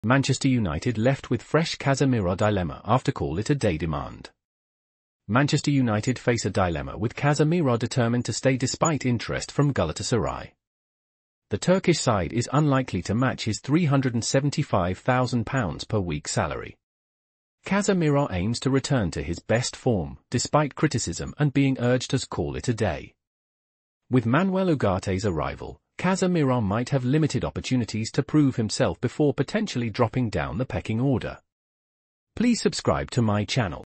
Manchester United left with fresh Casemiro dilemma after call it a day demand. Manchester United face a dilemma with Casemiro determined to stay despite interest from Galatasaray. The Turkish side is unlikely to match his £375,000 per week salary. Casemiro aims to return to his best form, despite criticism and being urged to call it a day. With Manuel Ugarte's arrival, Casemiro might have limited opportunities to prove himself before potentially dropping down the pecking order. Please subscribe to my channel.